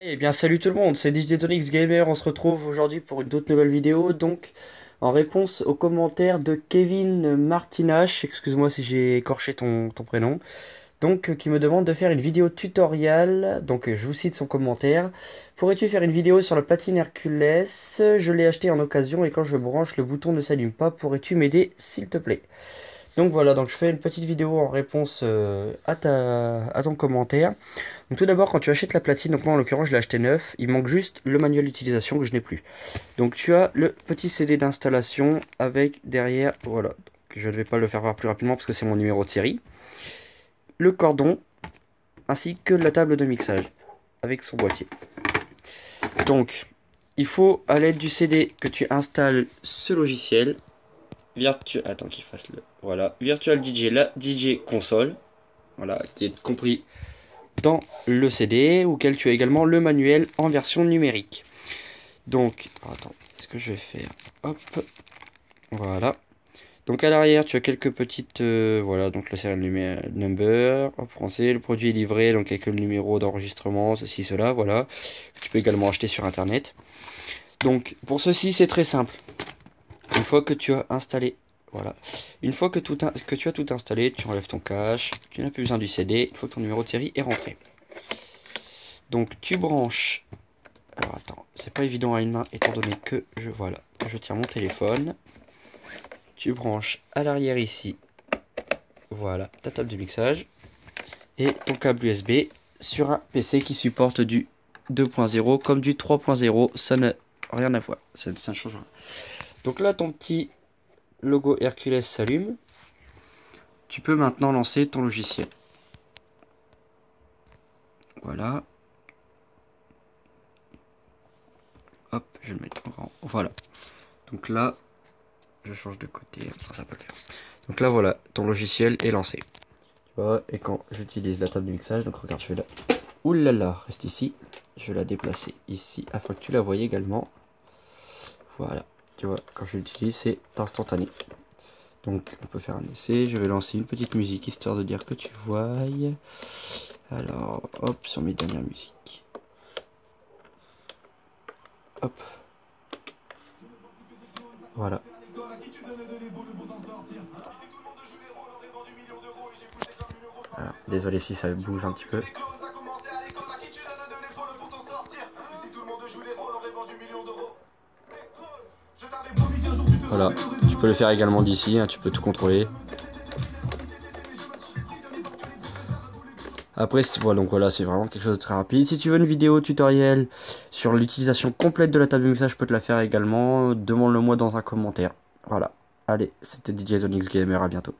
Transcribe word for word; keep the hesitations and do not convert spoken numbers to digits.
Eh bien salut tout le monde, c'est Digitonix Gamer, on se retrouve aujourd'hui pour une toute nouvelle vidéo, donc en réponse aux commentaires de Kevin Martinache, excuse-moi si j'ai écorché ton, ton prénom, donc euh, qui me demande de faire une vidéo tutoriel, donc euh, je vous cite son commentaire. Pourrais-tu faire une vidéo sur la platine Hercules? Je l'ai acheté en occasion et quand je branche le bouton ne s'allume pas, pourrais-tu m'aider s'il te plaît? Donc voilà, donc je fais une petite vidéo en réponse euh, à ta, à ton commentaire. Donc tout d'abord, quand tu achètes la platine, donc moi en l'occurrence je l'ai acheté neuf, il manque juste le manuel d'utilisation que je n'ai plus. Donc tu as le petit C D d'installation avec derrière, voilà, donc, je ne vais pas le faire voir plus rapidement parce que c'est mon numéro de série, le cordon ainsi que la table de mixage avec son boîtier. Donc il faut à l'aide du C D que tu installes ce logiciel, Virtu... attends qu'il fasse le, voilà, Virtual D J, la D J console, voilà, qui est compris dans le C D, auquel tu as également le manuel en version numérique. Donc, attends, qu'est-ce que je vais faire? Hop, voilà. Donc à l'arrière, tu as quelques petites, euh, voilà, donc le serial number en français, le produit est livré, donc avec le numéro d'enregistrement, ceci, cela, voilà. Tu peux également acheter sur internet. Donc pour ceci, c'est très simple. Une fois que tu as installé, voilà, une fois que, tout que tu as tout installé, tu enlèves ton cache, tu n'as plus besoin du C D, une fois que ton numéro de série est rentré. Donc tu branches. Alors attends, c'est pas évident à une main étant donné que je voilà, que je tiens mon téléphone. Tu branches à l'arrière ici, voilà, ta table de mixage et ton câble U S B sur un P C qui supporte du deux point zéro comme du trois point zéro, ça n'a rien à voir, ça, ça ne change rien. Donc là ton petit logo Hercules s'allume. Tu peux maintenant lancer ton logiciel. Voilà. Hop, je vais le mettre en grand. Voilà. Donc là, je change de côté. Ça peut faire. Donc là, voilà, ton logiciel est lancé. Tu vois, et quand j'utilise la table de mixage, donc regarde, je vais la... Ouh là là, reste ici. Je vais la déplacer ici afin que tu la voyes également. Voilà. Tu vois, quand je l'utilise, c'est instantané. Donc, on peut faire un essai. Je vais lancer une petite musique histoire de dire que tu vois. Alors, hop, sur mes dernières musiques. Hop. Voilà. Alors, désolé si ça bouge un petit peu. Voilà, tu peux le faire également d'ici, hein, tu peux tout contrôler. Après, voilà, donc voilà, c'est vraiment quelque chose de très rapide. Si tu veux une vidéo tutoriel sur l'utilisation complète de la table de mixage, je peux te la faire également. Demande-le moi dans un commentaire. Voilà. Allez, c'était Digitonix Gamer, à bientôt.